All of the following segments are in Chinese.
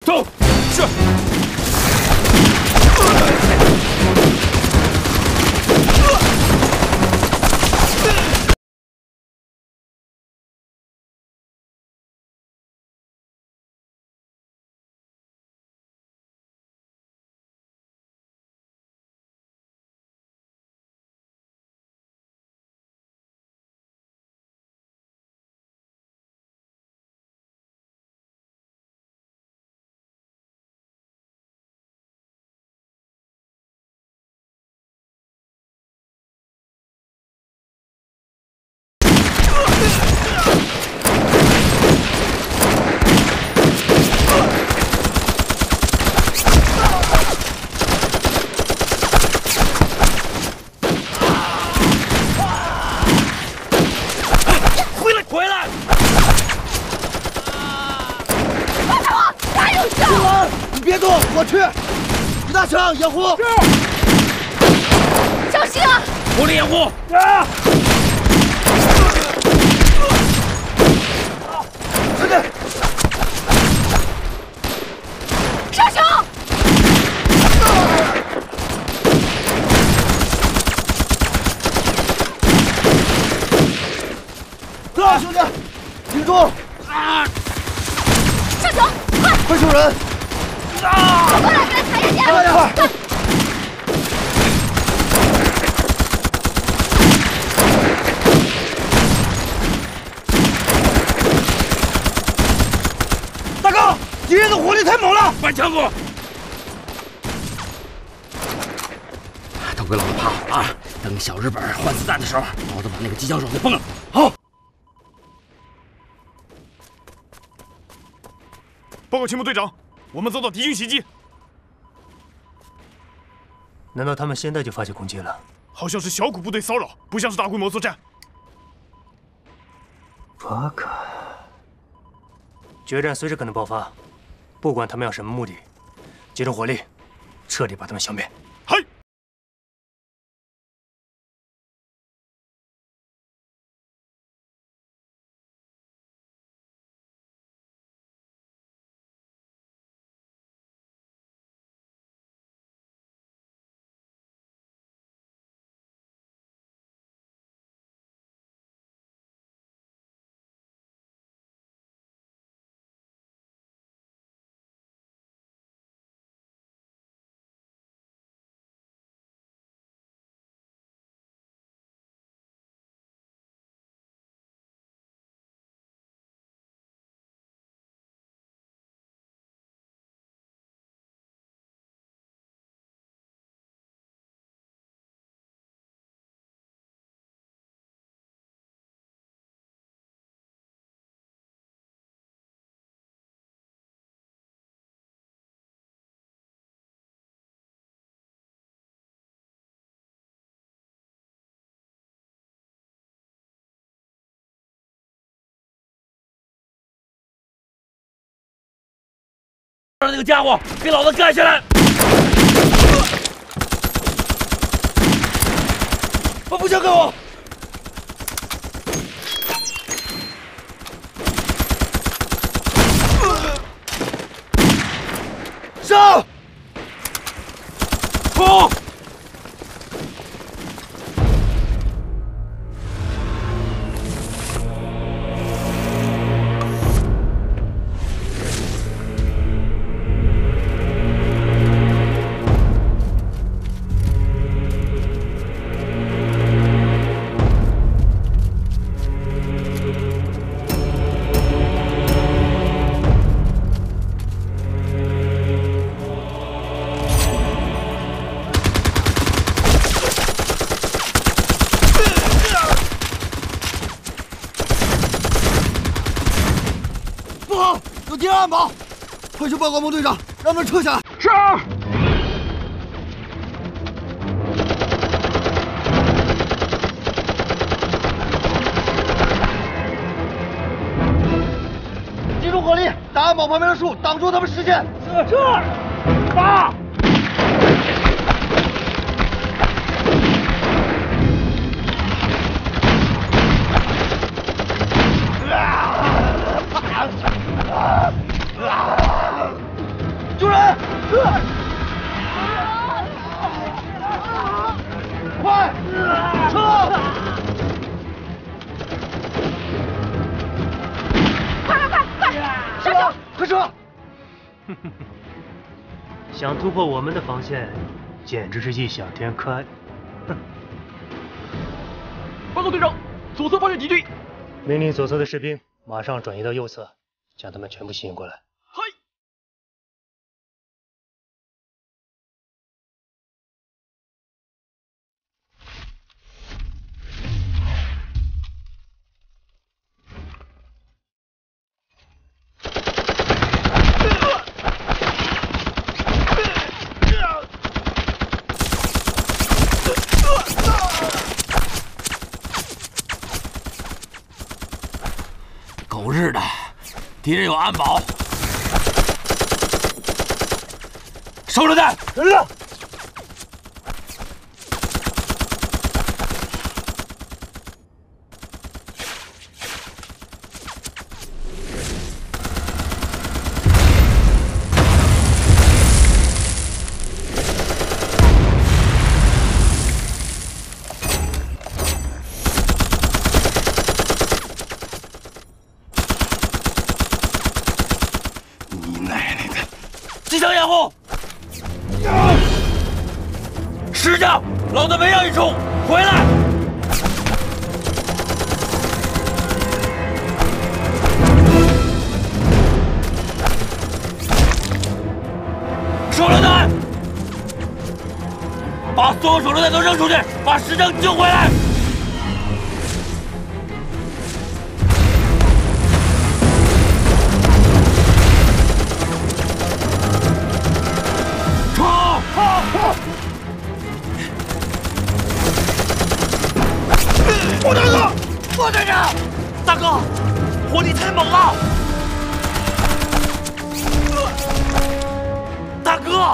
走。是。 我去，李大强掩护， 小心啊！ 火力掩护！ 啊！兄弟， 师兄！ 走，兄弟，挺住！ 啊！师兄， 快救人！ 走过来，给他抬下去！ 快！大哥，敌人的火力太猛了！ 搬枪给我！都给老子趴好啊！等小日本换子弹的时候，老子把那个机枪手给崩了。好。 报告秦部队长，我们遭到敌军袭击。 难道他们现在就发起攻击了？ 好像是小股部队骚扰，不像是大规模作战。 巴卡，决战随时可能爆发，不管他们要什么目的，集中火力，彻底把他们消灭。 嗨！ 让那个家伙给老子干下来！ 把步枪给我！上！ 冲！ 有敌人暗堡，快去报告孟队长，让他们撤下来。 是。 集中火力，打暗堡旁边的树，挡住他们视线。 是。打！ 啊！ 快，撤！ 快！上球！ 快撤！ 想突破我们的防线，简直是异想天开。 报告队长，左侧发现敌军。 命令左侧的士兵马上转移到右侧，将他们全部吸引过来。 嗨！ 狗日的，敌人有暗堡！手榴弹， 人了！ 你奶奶的！机枪掩护！石匠，老子没让你冲，回来！手榴弹！把所有手榴弹都扔出去，把石匠救回来！ 副大哥，副队长， 大哥，火力太猛了！大哥，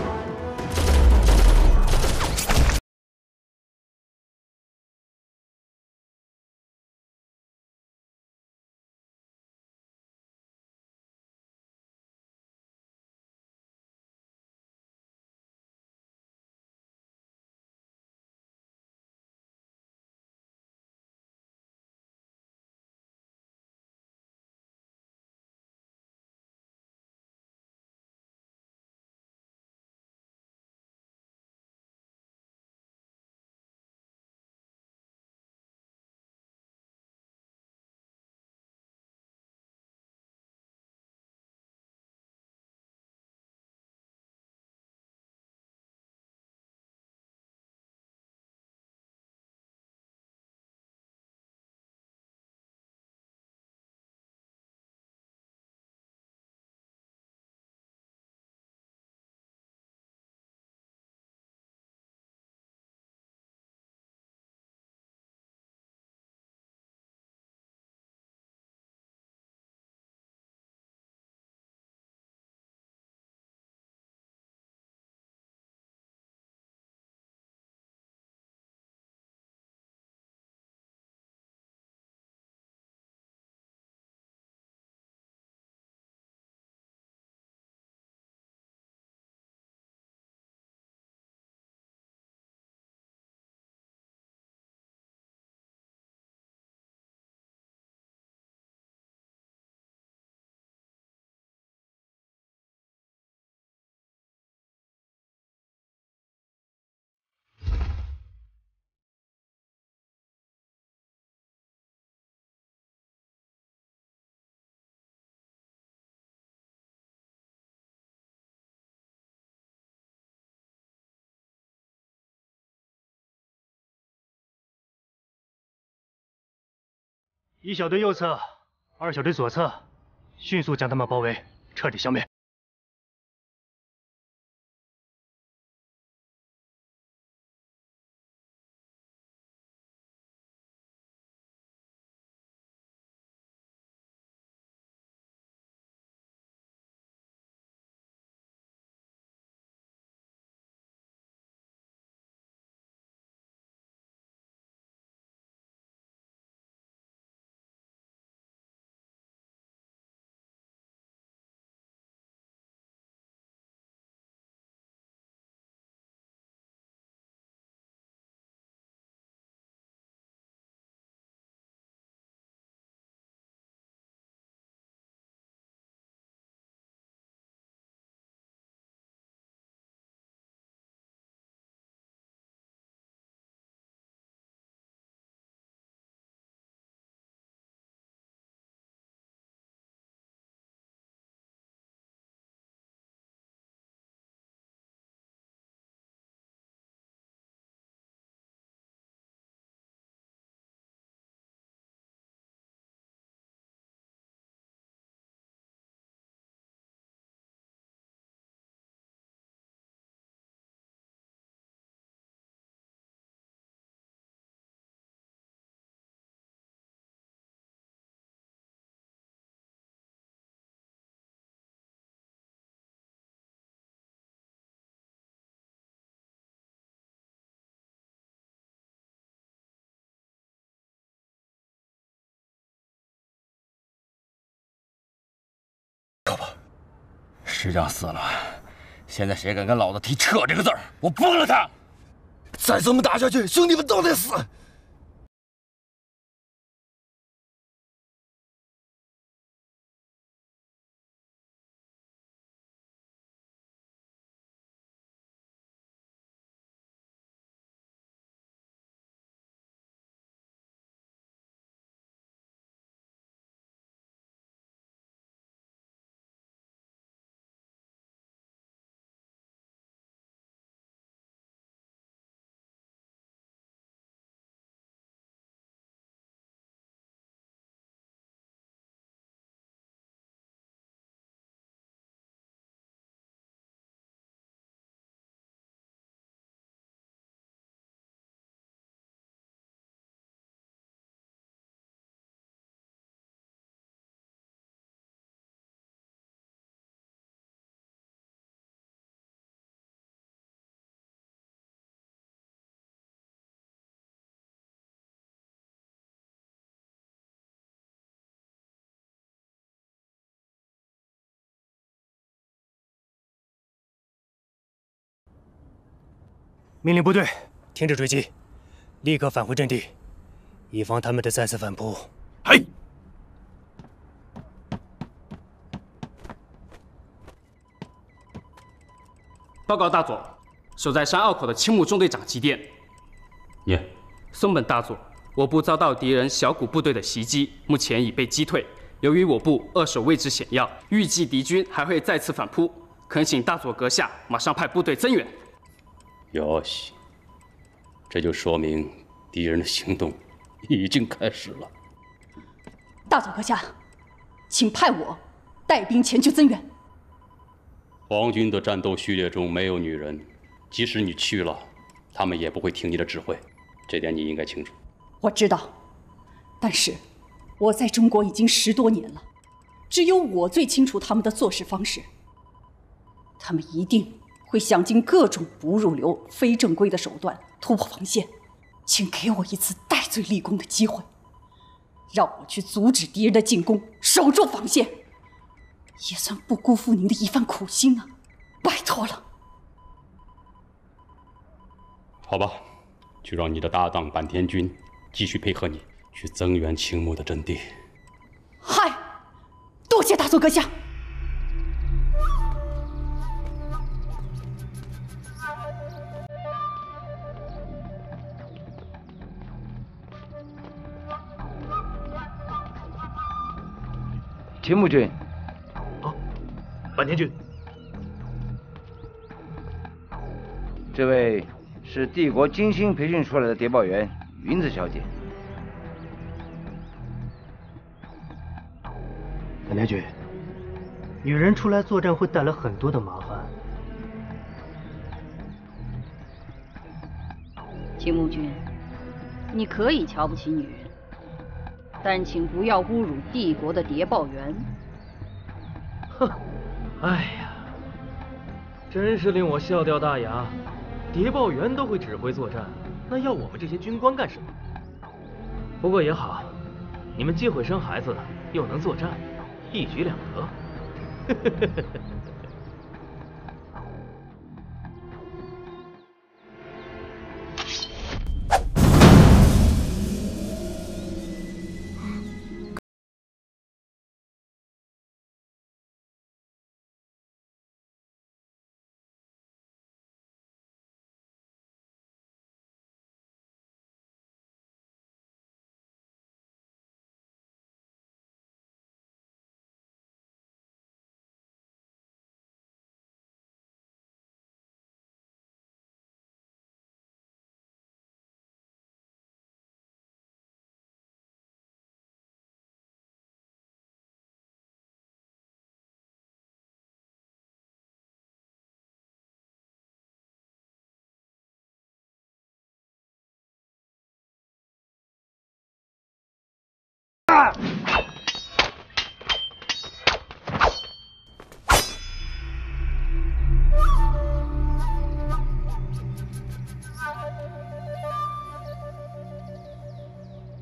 一小队右侧，二小队左侧，迅速将他们包围，彻底消灭。 撤吧。 师长死了，现在谁敢跟老子提撤这个字儿，我崩了他！ 再这么打下去，兄弟们都得死。 命令部队停止追击，立刻返回阵地，以防他们的再次反扑。 嘿， 报告大佐，守在山坳口的青木中队长急电。 耶， 松本大佐，我部遭到敌人小股部队的袭击，目前已被击退。由于我部扼守位置险要，预计敌军还会再次反扑，恳请大佐阁下马上派部队增援。 哟西，这就说明敌人的行动已经开始了。 大佐阁下，请派我带兵前去增援。 皇军的战斗序列中没有女人，即使你去了，他们也不会听你的指挥，这点你应该清楚。 我知道，但是我在中国已经10多年了，只有我最清楚他们的做事方式。他们一定会想尽各种不入流、非正规的手段突破防线，请给我一次戴罪立功的机会，让我去阻止敌人的进攻，守住防线，也算不辜负您的一番苦心啊！拜托了。 好吧，就让你的搭档坂田君继续配合你去增援青木的阵地。 嗨，多谢大佐阁下。 青木君， 坂田君， 这位是帝国精心培训出来的谍报员云子小姐。 坂田君，女人出来作战会带来很多的麻烦。 青木君，你可以瞧不起女人，但请不要侮辱帝国的谍报员。 哼，哎呀，真是令我笑掉大牙！谍报员都会指挥作战，那要我们这些军官干什么？不过也好，你们既会生孩子，又能作战，一举两得。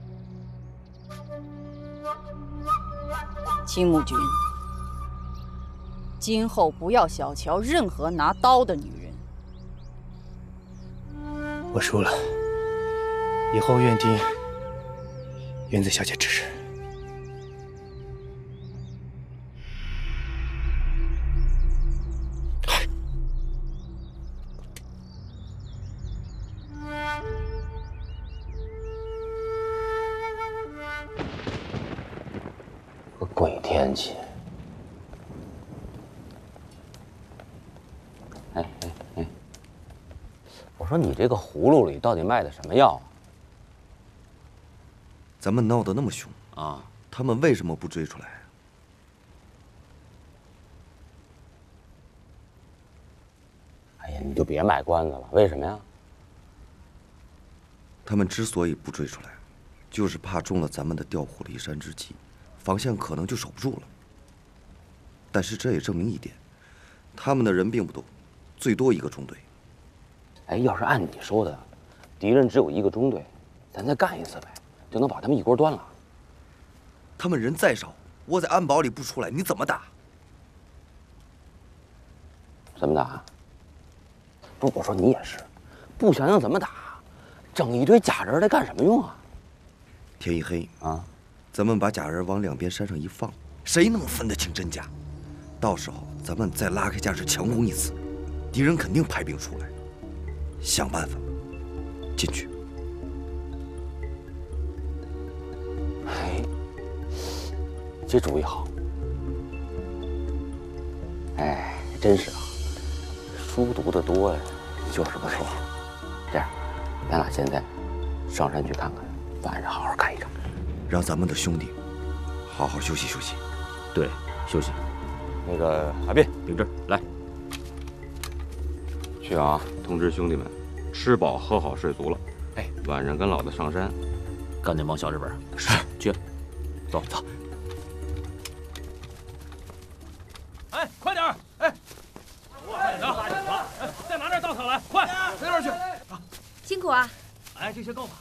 青木君， 今后不要小瞧任何拿刀的女人。 我输了，以后愿听园子小姐指示。 个鬼天气！哎，我说你这个葫芦里到底卖的什么药啊？ 咱们闹得那么凶啊， 他们为什么不追出来？ 哎呀，你就别卖关子了，为什么呀？ 他们之所以不追出来，就是怕中了咱们的调虎离山之计，防线可能就守不住了。但是这也证明一点，他们的人并不多，最多1个中队。 哎，要是按你说的，敌人只有1个中队，咱再干一次呗，就能把他们一锅端了。 他们人再少，窝在安保里不出来，你怎么打？ 怎么打？不是，我说你也是，不想想怎么打，整一堆假人来干什么用啊？ 天一黑啊， 咱们把假人往两边山上一放，谁能分得清真假？到时候咱们再拉开架势强攻一次，敌人肯定派兵出来，想办法进去。 哎，这主意好。哎，真是啊，书读得多呀，就是不错。这样，咱俩现在上山去看看，晚上好好看一看， 让咱们的兄弟好好休息休息。 对，休息。那个阿斌、秉志，来，去啊！通知兄弟们，吃饱喝好睡足了。哎，晚上跟老子上山，干那帮小日本。是，去，走走。 哎，快点儿！哎，快点儿！再拿点稻草来，快，随便去。 辛苦啊！ 哎，这些够吗？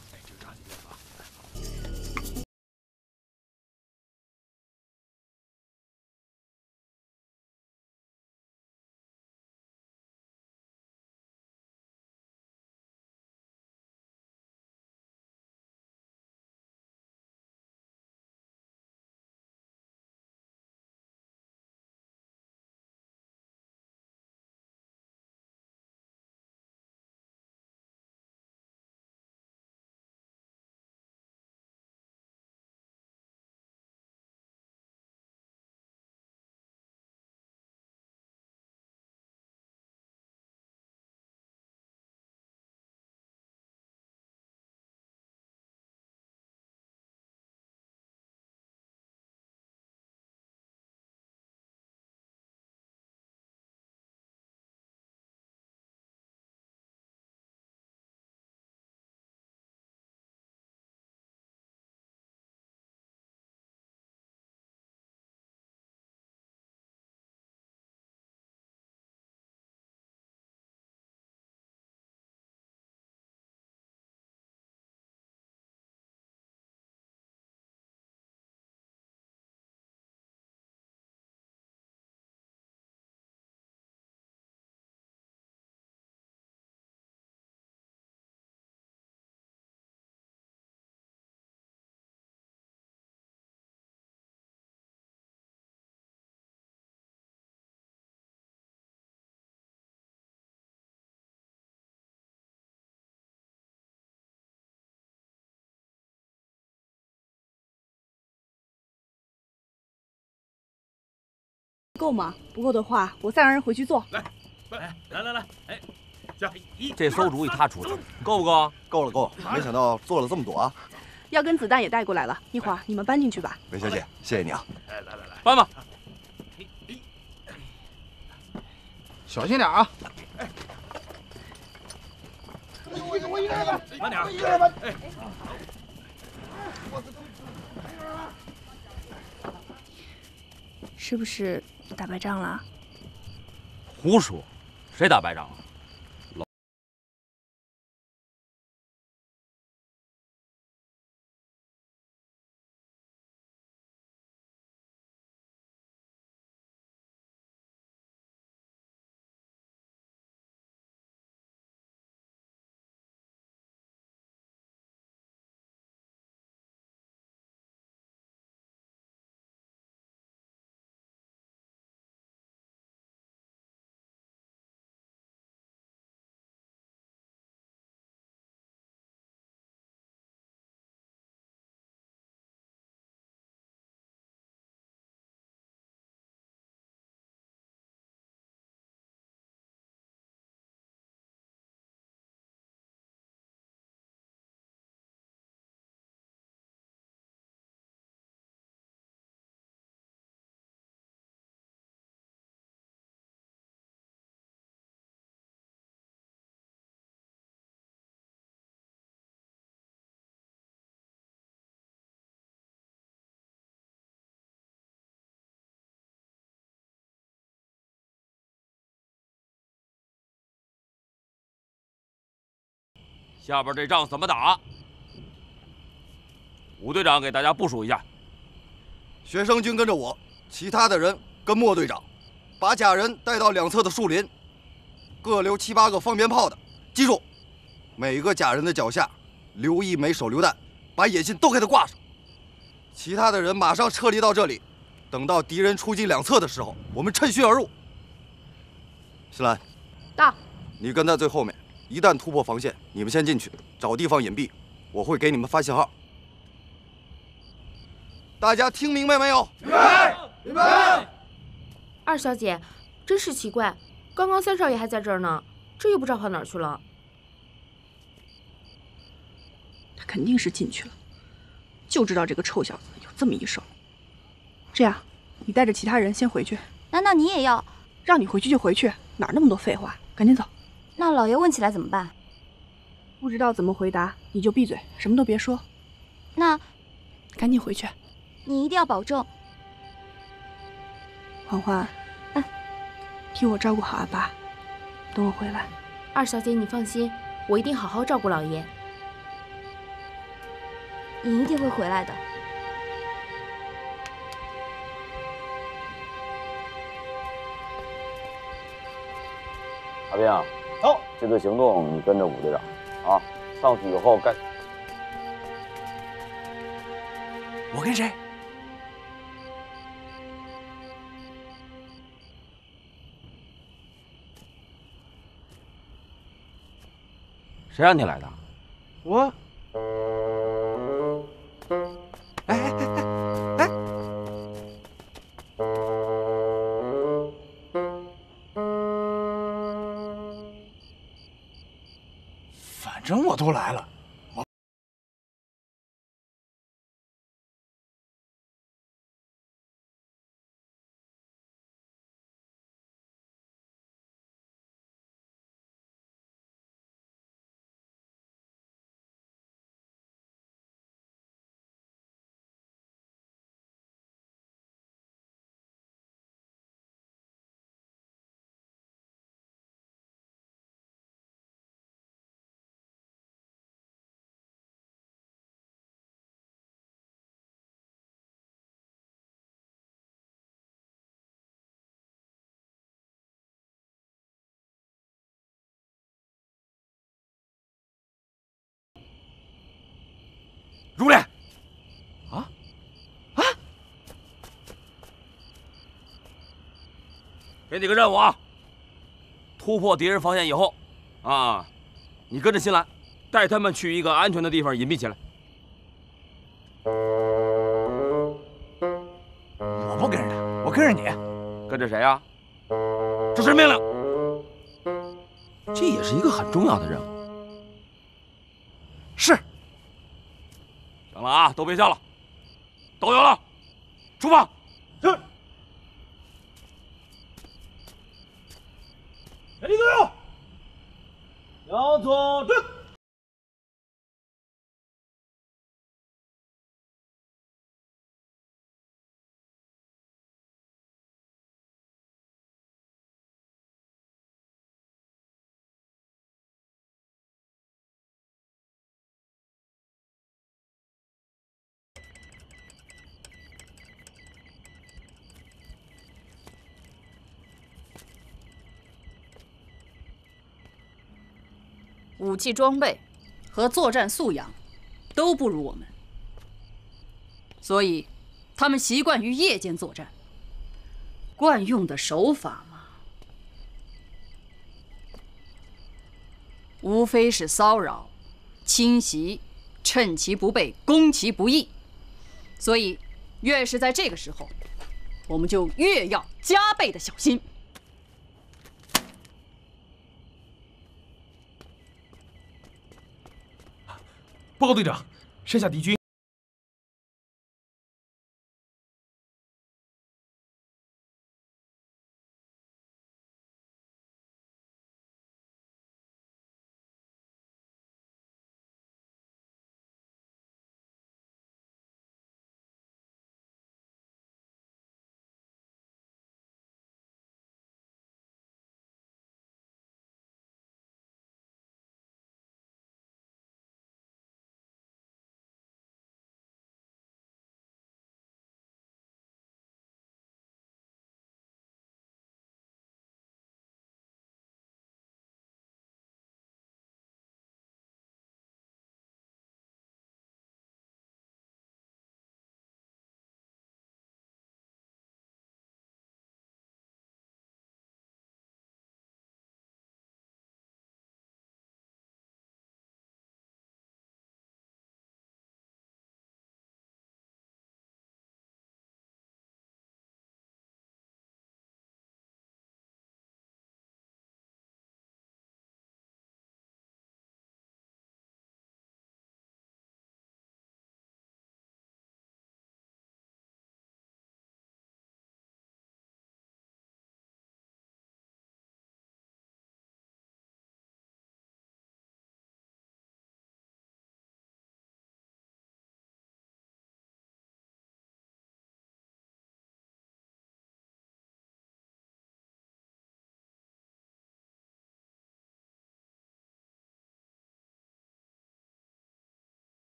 够吗？不够的话，我再让人回去做。 来，来，哎，加一。 这馊主意他出的，够不够？ 够了，够了。没想到做了这么多啊！ 药跟子弹也带过来了，一会儿你们搬进去吧。 韦小姐，谢谢你啊！ 来， 搬吧。 小心点啊！ 我一个人搬，慢点。 我一个人搬。 哎。 是不是打败仗了？ 胡说，谁打败仗了？ 下边这仗怎么打？吴队长给大家部署一下。 学生军跟着我，其他的人跟莫队长，把假人带到两侧的树林，各留7、8个放鞭炮的。记住，每个假人的脚下留一枚手榴弹，把野信都给他挂上。其他的人马上撤离到这里，等到敌人出击两侧的时候，我们趁虚而入。新兰， 到。 你跟在最后面，一旦突破防线，你们先进去，找地方隐蔽，我会给你们发信号。大家听明白没有？ 明白，明白。二小姐，真是奇怪，刚刚三少爷还在这儿呢，这又不知道跑哪儿去了。 他肯定是进去了，就知道这个臭小子有这么一手。这样，你带着其他人先回去。 难道你也要？ 让你回去就回去，哪儿那么多废话？赶紧走。 那老爷问起来怎么办？ 不知道怎么回答，你就闭嘴，什么都别说。 那， 赶紧回去。 你一定要保重。 欢欢，替我照顾好阿爸，等我回来。 二小姐，你放心，我一定好好照顾老爷。 你一定会回来的。 阿兵， 走。 这次行动你跟着武队长啊，上去以后该。 我跟谁？ 谁让你来的？ 我。反正我都来了。 入列。给你个任务啊！突破敌人防线以后，你跟着新兰，带他们去一个安全的地方隐蔽起来。 我不跟着他，我跟着你。 跟着谁呀？这是命令。 这也是一个很重要的任务。 是。 行了啊，都别笑了，都有了，出发。 是。全体队伍，向左转。 武器装备和作战素养都不如我们，所以他们习惯于夜间作战。惯用的手法嘛，无非是骚扰、侵袭、趁其不备攻其不意。所以，越是在这个时候，我们就越要加倍的小心。 报告队长，山下敌军。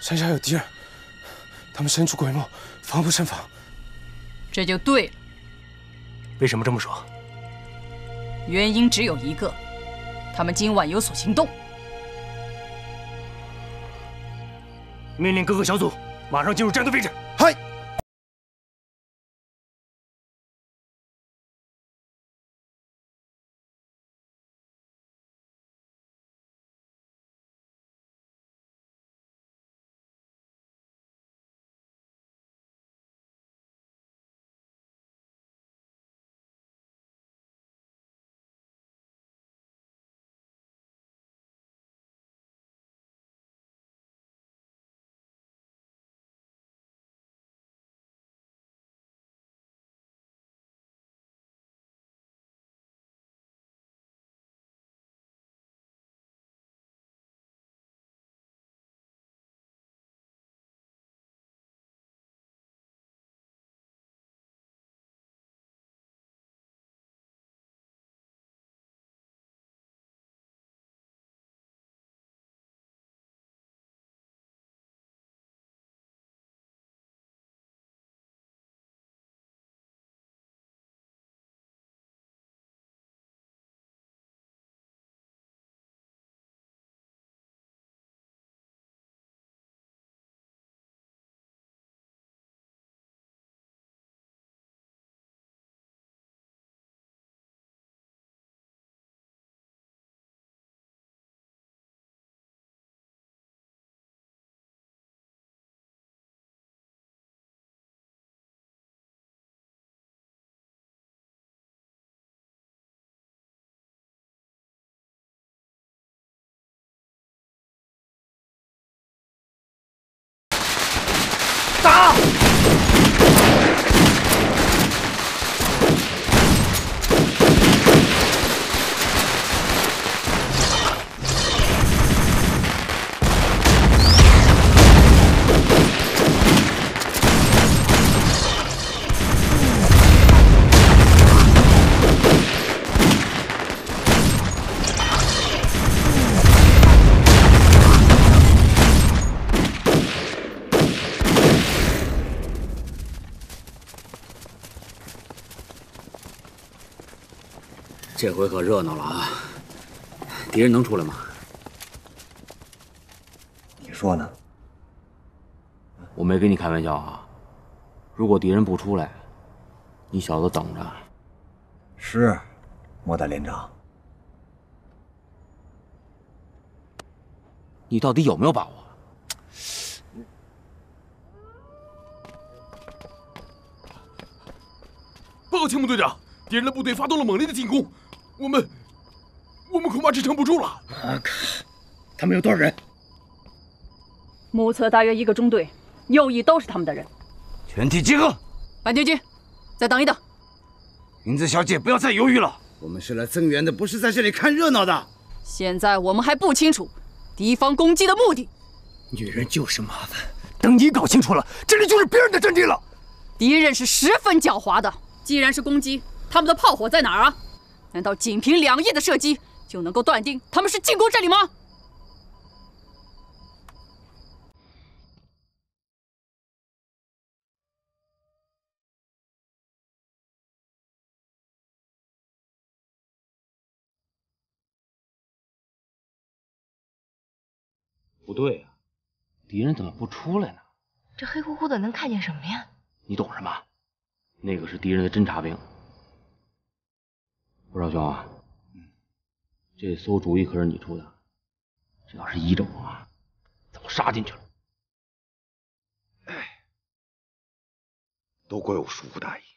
山下有敌人，他们身处鬼墓，防不胜防。 这就对了。 为什么这么说？ 原因只有一个，他们今晚有所行动。 命令各个小组马上进入战斗位置。 嗨。 打！ 这回可热闹了啊！敌人能出来吗？ 你说呢？ 我没跟你开玩笑啊！如果敌人不出来，你小子等着。 是，莫大连长。 你到底有没有把握？ 报告青木队长，敌人的部队发动了猛烈的进攻，我们恐怕支撑不住了。 他们有多少人？ 目测大约1个中队，右翼都是他们的人。 全体集合！ 坂田君，再等一等。 云子小姐，不要再犹豫了。我们是来增援的，不是在这里看热闹的。 现在我们还不清楚敌方攻击的目的。 女人就是麻烦，等你搞清楚了，这里就是别人的阵地了。 敌人是十分狡猾的，既然是攻击，他们的炮火在哪儿啊？难道仅凭2翼的射击就能够断定他们是进攻这里吗？ 不对呀，敌人怎么不出来呢？ 这黑乎乎的能看见什么呀？ 你懂什么？那个是敌人的侦察兵。不少兄啊，这馊主意可是你出的。这要是依着我，早杀进去了。 哎，都怪我疏忽大意。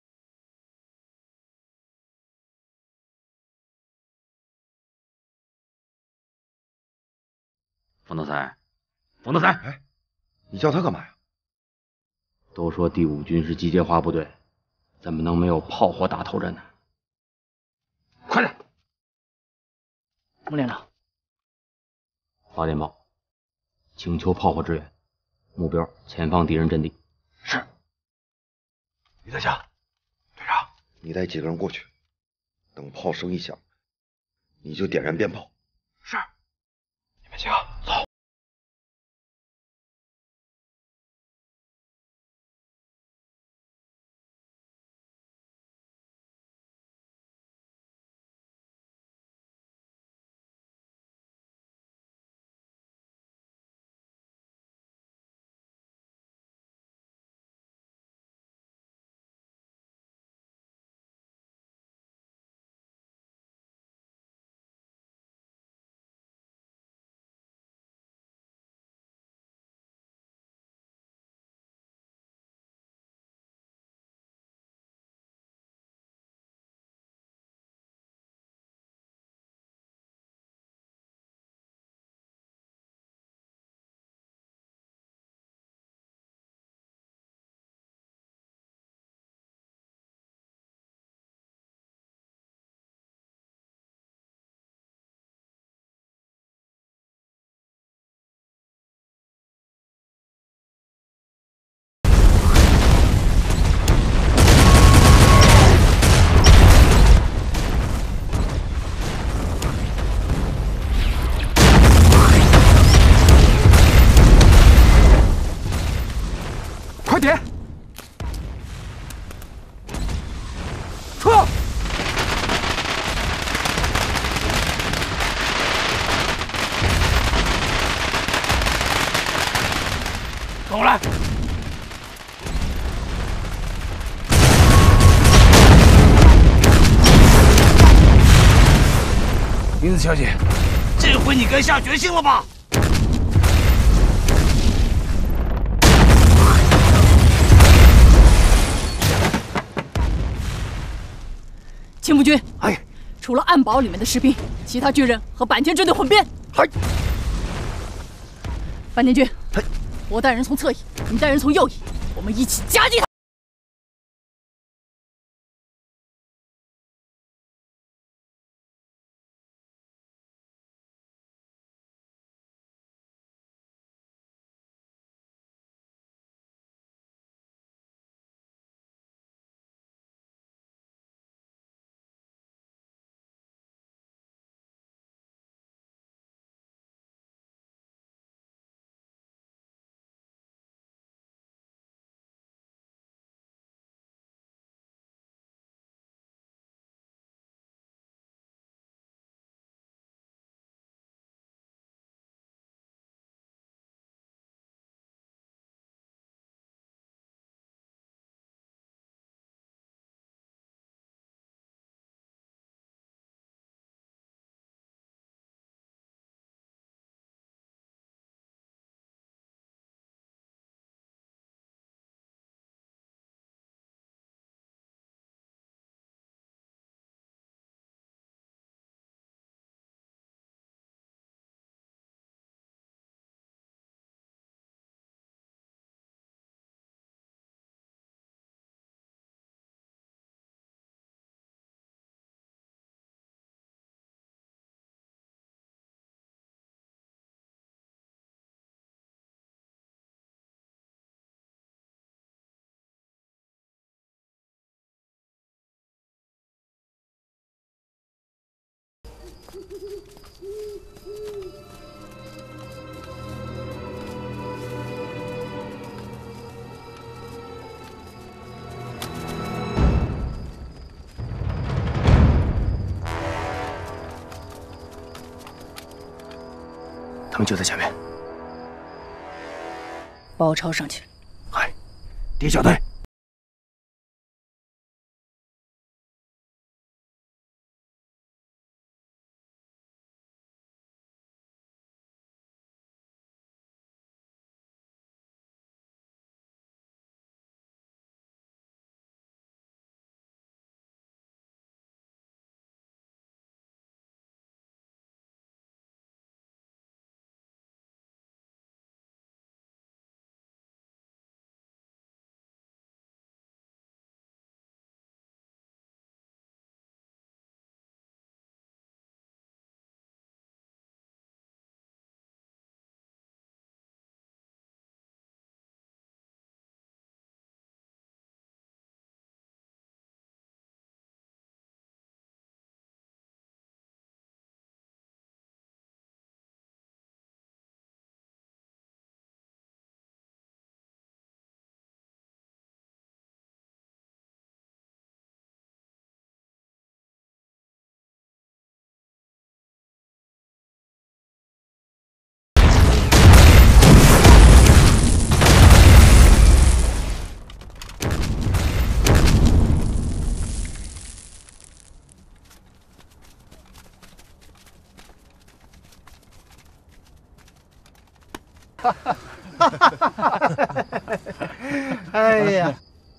冯德才，冯德才， 哎，你叫他干嘛呀？ 都说第5军是集结化部队，怎么能没有炮火打头阵呢？快点！ 穆连长， 发电报，请求炮火支援，目标前方敌人阵地。 是。于大侠，队长，你带几个人过去，等炮声一响，你就点燃鞭炮。是。你们几个走。 跟我来。 银子小姐，这回你该下决心了吧？ 青木君，哎，除了暗堡里面的士兵，其他军人和坂田支队混编。 嗨， 坂田君，我带人从侧翼，你带人从右翼，我们一起夹击他。 他们就在前面。 包抄上去。 嗨，第一小队。 哎呀，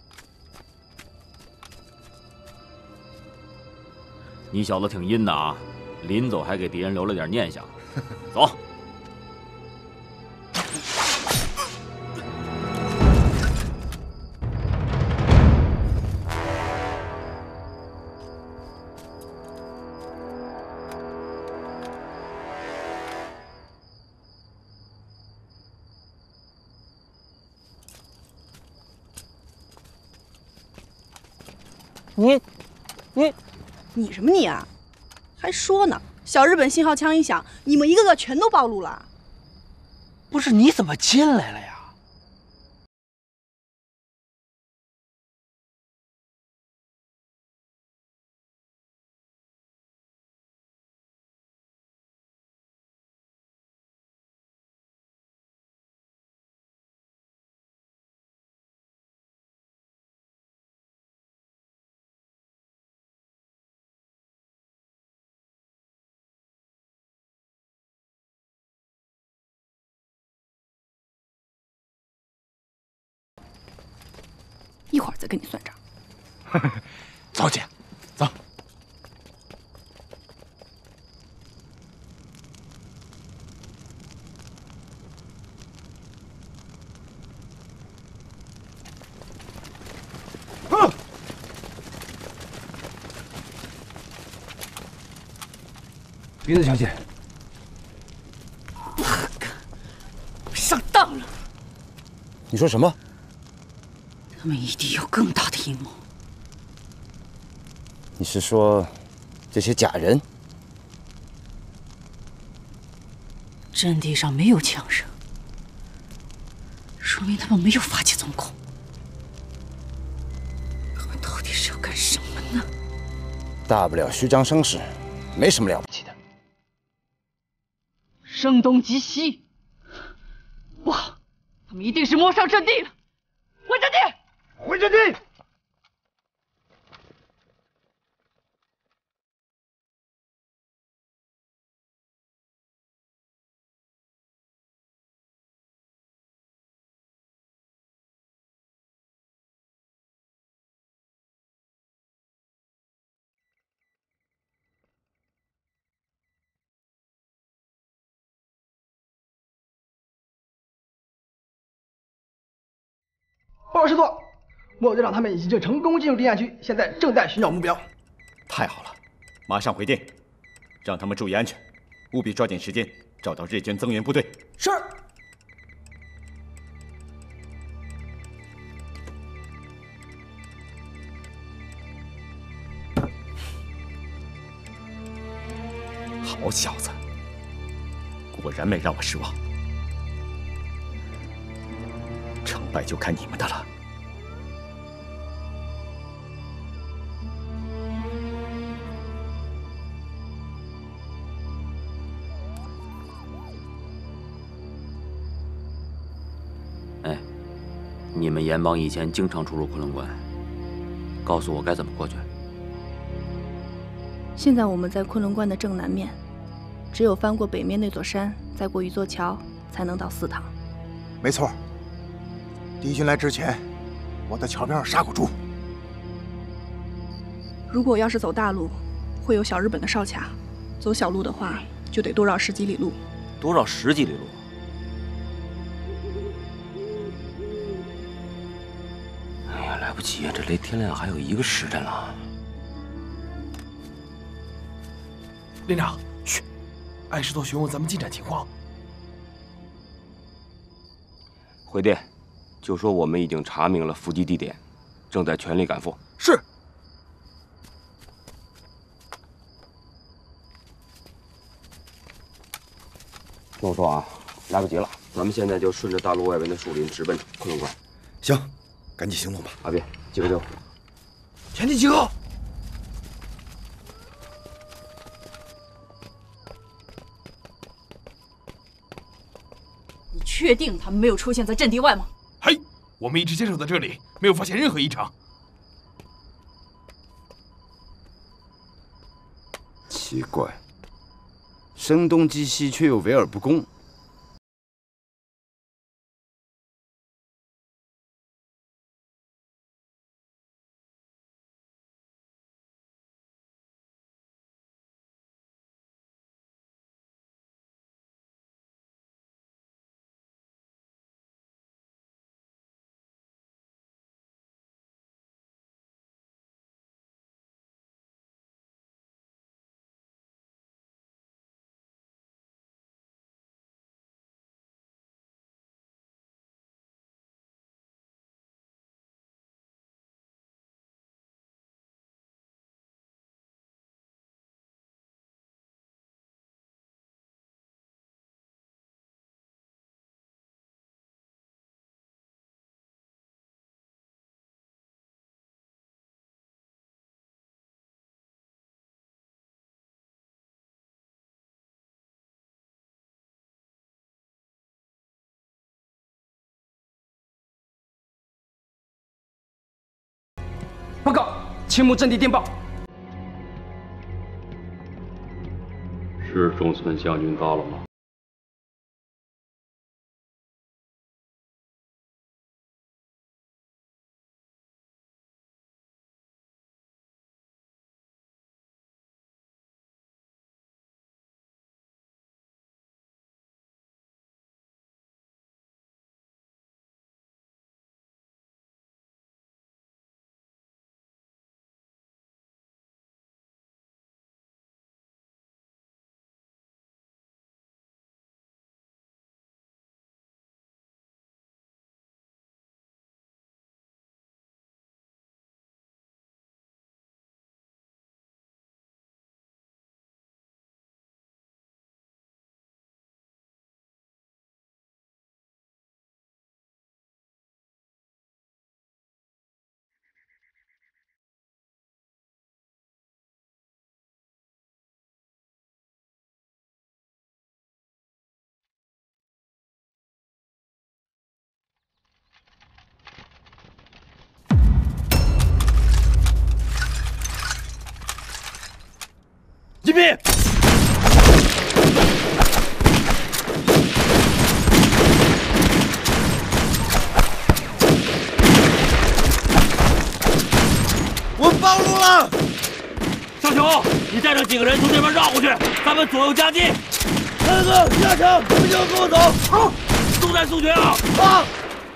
你小子挺阴的啊，临走还给敌人留了点念想。走。 你什么你啊？还说呢，小日本信号枪一响，你们一个个全都暴露了。 不是你怎么进来了呀？ 一会儿再跟你算账。 走姐，走。 鼻子小姐， 上当了！ 你说什么？ 他们一定有更大的阴谋。 你是说这些假人？ 阵地上没有枪声，说明他们没有发起总攻。他们到底是要干什么呢？ 大不了虚张声势，没什么了不起的。 声东击西，不好，他们一定是摸上阵地了。回阵地， 回阵地！ 报告师座，莫队长他们已经成功进入敌暗区，现在正在寻找目标。 太好了，马上回电，让他们注意安全，务必抓紧时间找到日军增援部队。 是。 好小子，果然没让我失望。成败就看你们的了。 哎，你们盐帮以前经常出入昆仑关，告诉我该怎么过去。 现在我们在昆仑关的正南面，只有翻过北面那座山，再过一座桥，才能到祠堂。 没错。敌军来之前，我在桥边上杀过猪。 如果要是走大路，会有小日本的哨卡；走小路的话，就得多绕10几里路。 多绕10几里路？哎呀，来不及呀！这离天亮还有1个时辰了。 连长，嘘，艾师座询问咱们进展情况。 回电。就说我们已经查明了伏击地点，正在全力赶赴。 是。 听我说啊，来不及了，咱们现在就顺着大路外边的树林直奔昆仑关。 行，赶紧行动吧。 阿斌，集合队伍， 全体集合。 你确定他们没有出现在阵地外吗？ 嘿，我们一直坚守在这里，没有发现任何异常。 奇怪，声东击西却又围而不攻。 报告，青木阵地电报。 是中村将军到了吗？ 击毙！ 我们暴露了！ 小熊，你带着几个人从这边绕过去，咱们左右夹击。 三哥，下车，不行跟我走。 好，速战速决啊！ 好。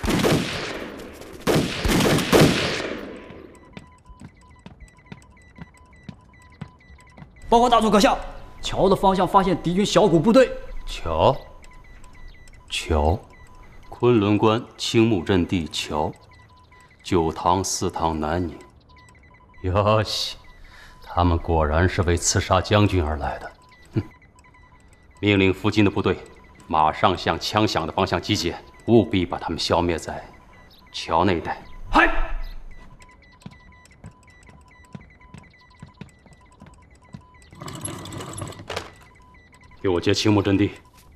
报告大佐阁下，桥的方向发现敌军小股部队。 桥，昆仑关青木阵地桥，旧唐四趟南宁。哟西，他们果然是为刺杀将军而来的。哼！命令附近的部队马上向枪响的方向集结，务必把他们消灭在桥那一带。 嗨！ 给我接青木阵地。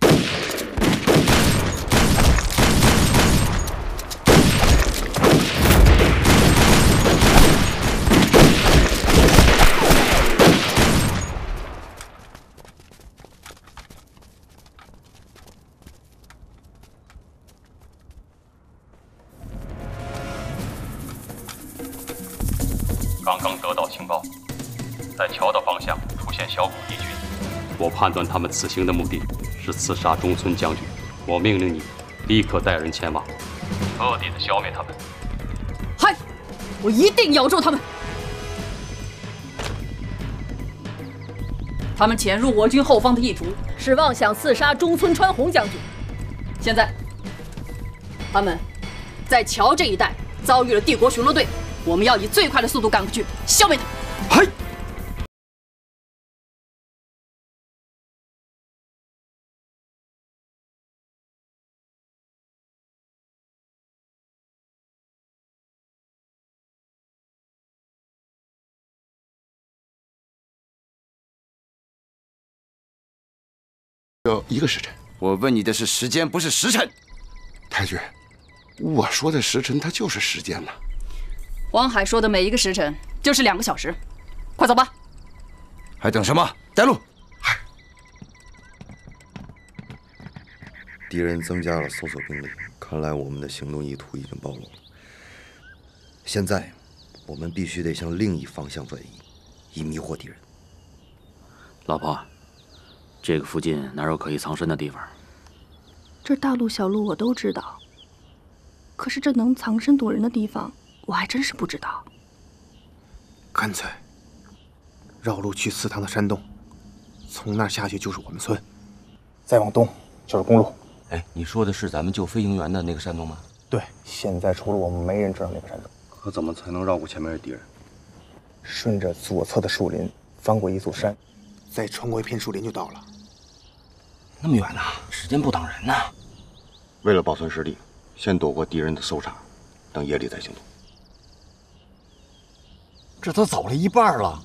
刚刚得到情报，在桥的方向出现小股敌军。我判断他们此行的目的是刺杀中村将军。我命令你立刻带人前往，彻底的消灭他们。 嗨！我一定咬住他们。他们潜入我军后方的意图是妄想刺杀中村川弘将军。现在，他们在桥这一带遭遇了帝国巡逻队，我们要以最快的速度赶过去，消灭他们。 嗨！ 有1个时辰。 我问你的是时间，不是时辰。 太君，我说的时辰，它就是时间呐。 汪海说的每一个时辰就是2个小时，快走吧！ 还等什么？带路！ 敌人增加了搜索兵力，看来我们的行动意图已经暴露了。现在，我们必须得向另一方向转移，以迷惑敌人。 老婆，这个附近哪有可以藏身的地方？ 这大路小路我都知道，可是这能藏身躲人的地方，我还真是不知道。 干脆绕路去祠堂的山洞，从那儿下去就是我们村，再往东就是公路。 哎，你说的是咱们救飞行员的那个山洞吗？ 对，现在除了我们，没人知道那个山洞。 可怎么才能绕过前面的敌人？ 顺着左侧的树林，翻过一座山，再穿过一片树林就到了。 那么远呢？时间不等人呢。 为了保存实力，先躲过敌人的搜查，等夜里再行动。 这都走了一半了。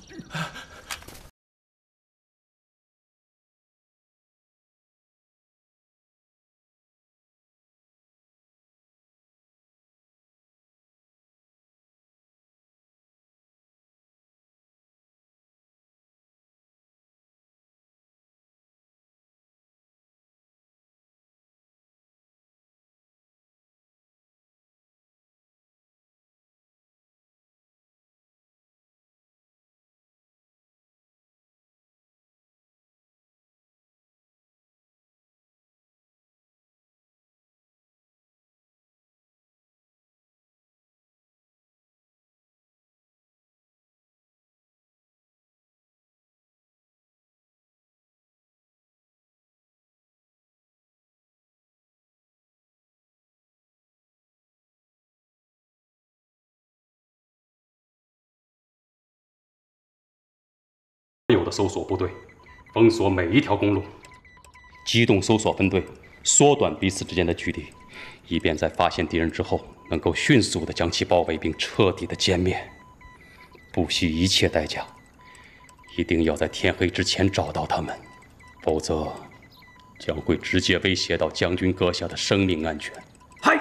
有的搜索部队封锁每一条公路，机动搜索分队缩短彼此之间的距离，以便在发现敌人之后能够迅速地将其包围并彻底地歼灭，不惜一切代价，一定要在天黑之前找到他们，否则将会直接威胁到将军阁下的生命安全。 嗨！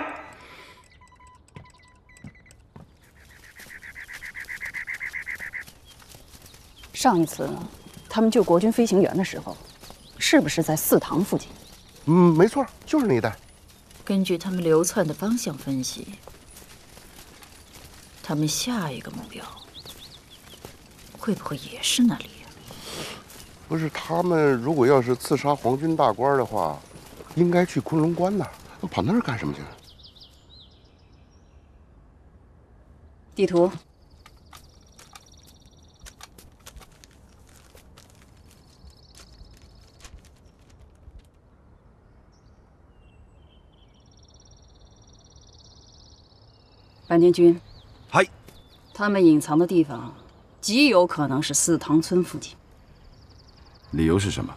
上一次他们救国军飞行员的时候，是不是在4塘附近？ 没错，就是那一带。 根据他们流窜的方向分析，他们下一个目标会不会也是那里呀？ 不是，他们如果要是刺杀皇军大官的话，应该去昆仑关呐，跑那儿干什么去？ 地图。坂田君， 嗨， 他们隐藏的地方极有可能是4塘村附近。 理由是什么？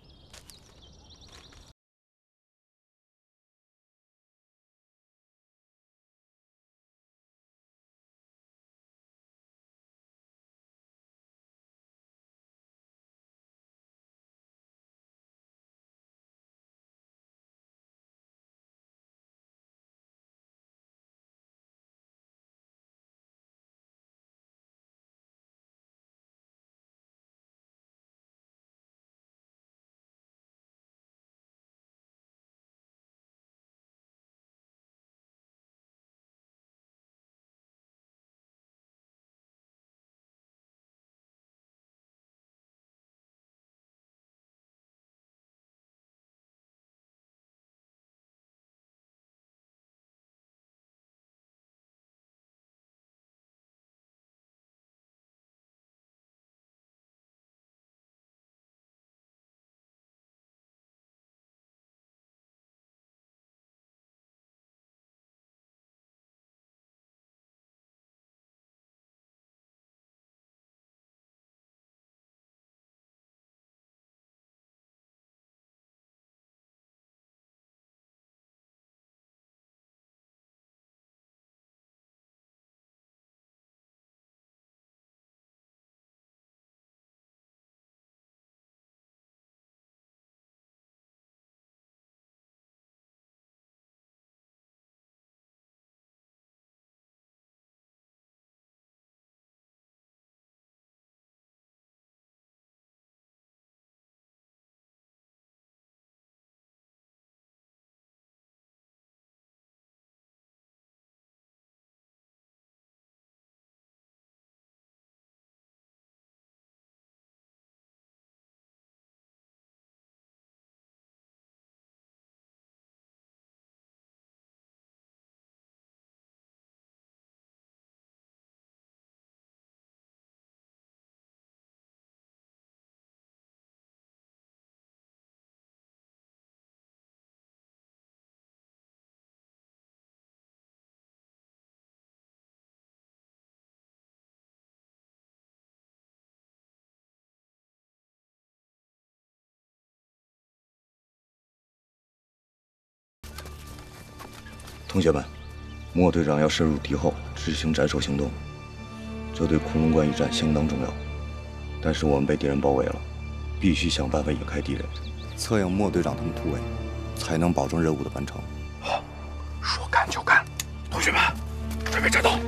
同学们，莫队长要深入敌后，执行斩首行动，这对昆仑关一战相当重要。但是我们被敌人包围了，必须想办法引开敌人，策应莫队长他们突围，才能保证任务的完成。 好，说干就干，同学们，准备战斗。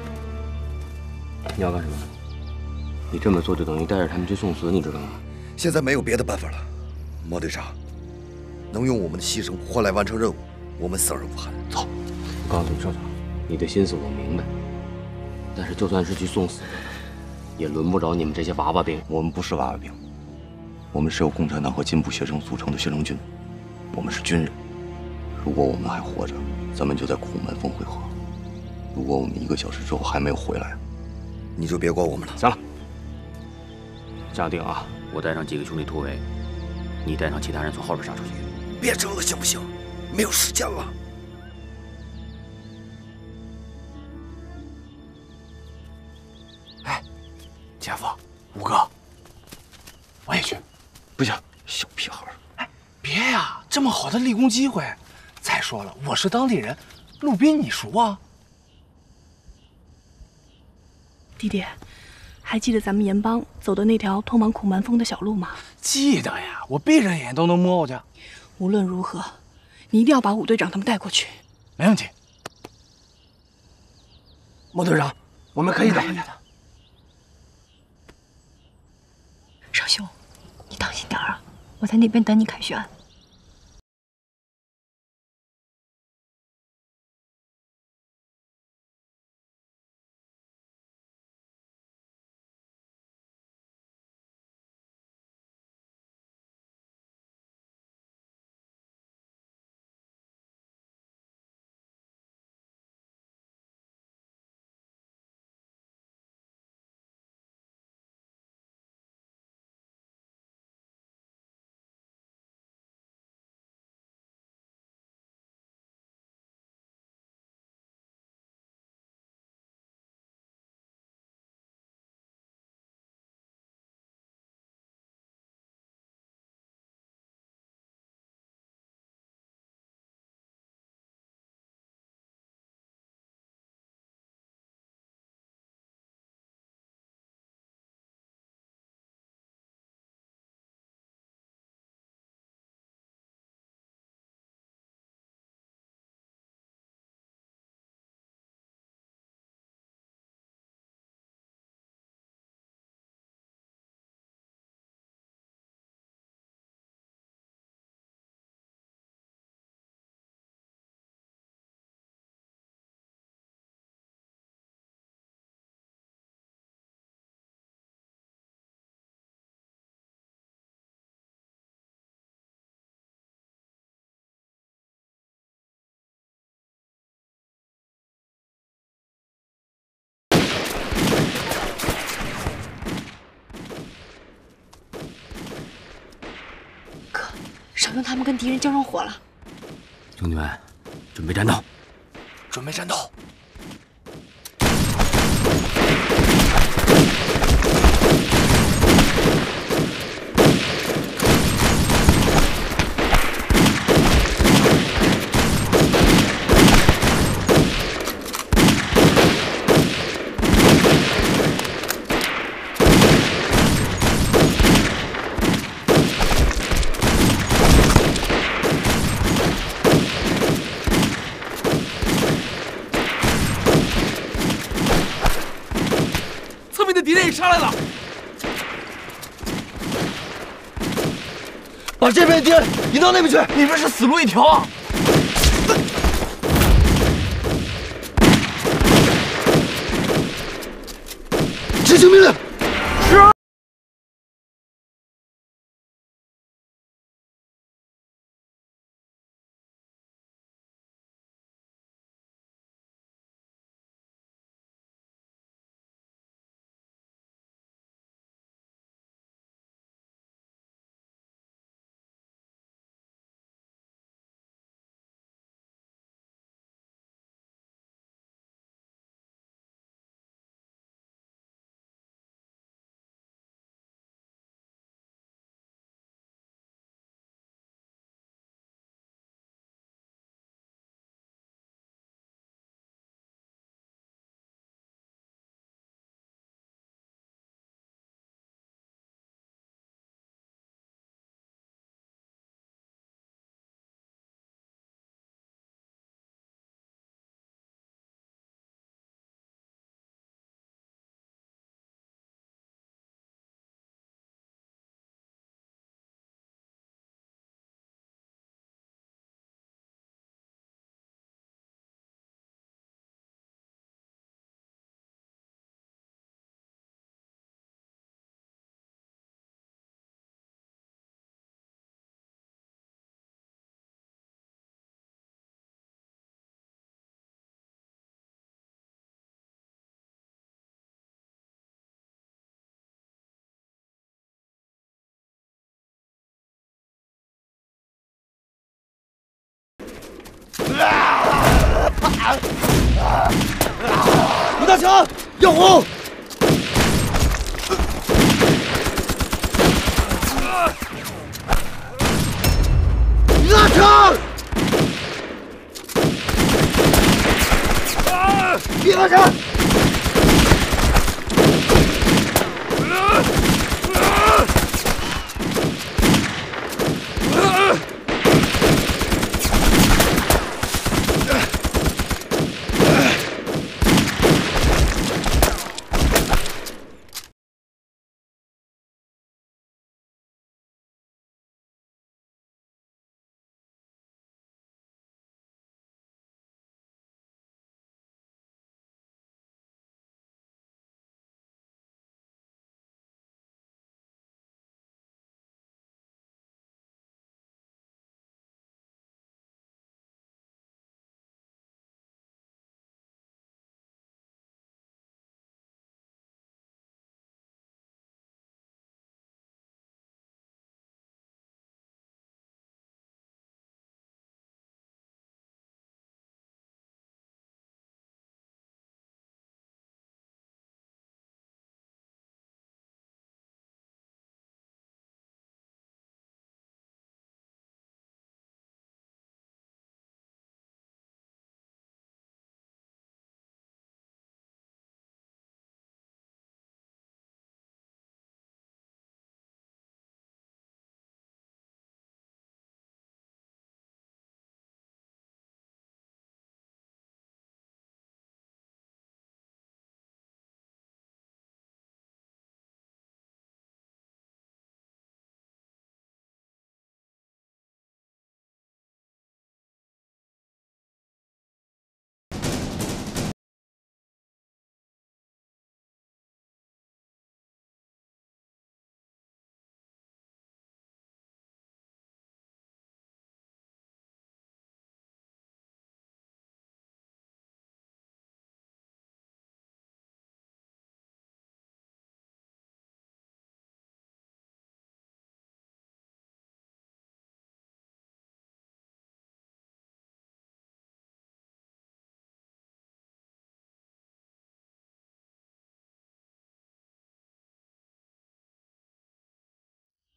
你要干什么？你这么做就等于带着他们去送死，你知道吗？ 现在没有别的办法了，莫队长，能用我们的牺牲换来完成任务，我们死而无憾。走。 我告诉你，少佐，你的心思我明白，但是就算是去送死，也轮不着你们这些娃娃兵。 我们不是娃娃兵，我们是由共产党和进步学生组成的学生军，我们是军人。如果我们还活着，咱们就在苦门峰会合；如果我们1个小时之后还没有回来，你就别管我们了。 行了，下定啊，我带上几个兄弟突围，你带上其他人从后边杀出去。 别争了，行不行？没有时间了。 哎，姐夫，五哥，我也去。 不行，小屁孩。 哎，别呀，这么好的立功机会。再说了，我是当地人，陆斌你熟啊？ 弟弟，还记得咱们盐帮走的那条通往苦蛮峰的小路吗？ 记得呀，我闭着眼都能摸过去。 无论如何，你一定要把武队长他们带过去。 没问题。 莫队长，我们可以的。 少兄， 你当心点啊，我在那边等你凯旋。 少用他们跟敌人交上火了。 兄弟们，准备战斗！ 准备战斗！ 敌人也杀来了， 把这边的敌人引到那边去， 里面是死路一条啊！ 执行命令。是。 李大强，耀红，李大强，李大强。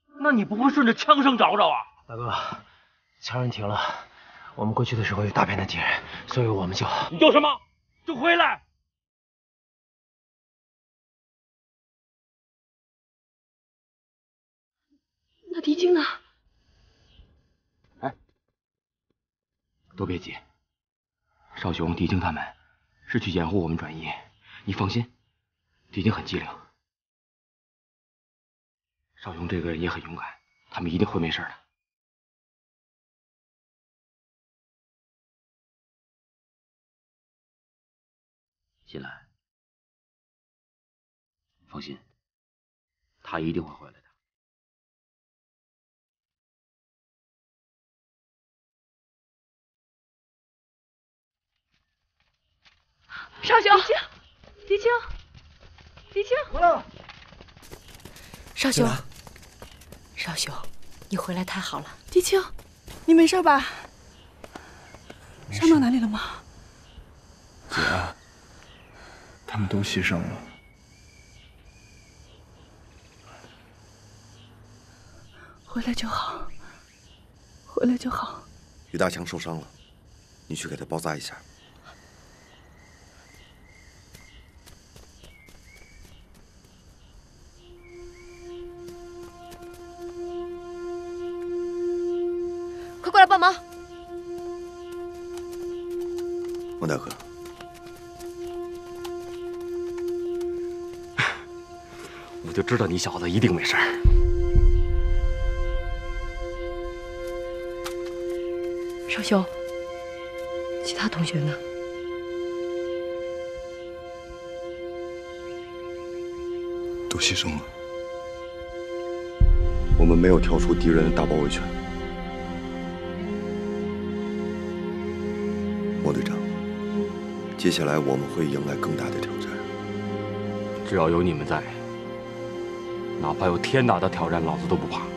那你不会顺着枪声找找啊？ 大哥，枪声停了，我们过去的时候有大片的敌人，所以我们就…… 你就什么？就回来！ 那狄青呢？ 哎，都别急，少雄、狄青他们是去掩护我们转移，你放心，狄青很机灵。少雄这个人也很勇敢，他们一定会没事的。新兰，放心，他一定会回来的。 少雄，狄青，狄青， 回来了。 少雄，少雄，你回来太好了。 狄青，你没事吧？伤到哪里了吗？ 姐，他们都牺牲了。 回来就好，回来就好。 于大强受伤了，你去给他包扎一下。 快过来帮忙！ 王大哥， 我就知道你小子一定没事。 少雄，其他同学呢？ 都牺牲了。我们没有跳出敌人的大包围圈。莫队长，接下来我们会迎来更大的挑战。 只要有你们在，哪怕有天大的挑战，老子都不怕。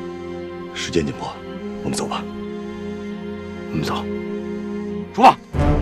时间紧迫，我们走吧。 我们走，出发。